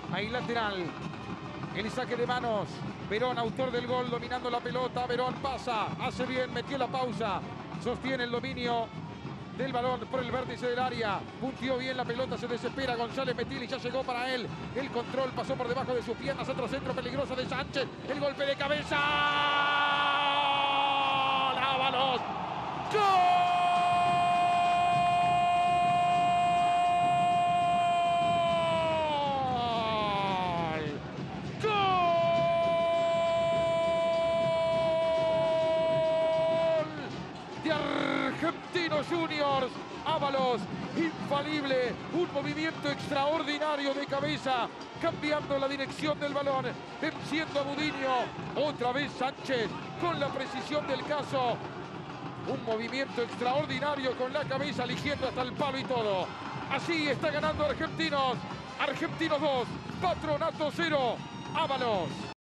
Ahí lateral. El saque de manos. Verón, autor del gol, dominando la pelota. Verón pasa, hace bien, metió la pausa. Sostiene el dominio del balón por el vértice del área. Puntió bien la pelota, se desespera González Metil y ya llegó para él. El control pasó por debajo de sus piernas. Otro centro peligroso de Sánchez. El golpe de cabeza. ¡Ábalos! ¡Gol! De Argentinos Juniors, Ábalos, infalible, un movimiento extraordinario de cabeza, cambiando la dirección del balón, venciendo a Budiño, otra vez Sánchez, con la precisión del caso, un movimiento extraordinario con la cabeza, eligiendo hasta el palo y todo. Así está ganando Argentinos, Argentinos 2, Patronato 0, Ábalos.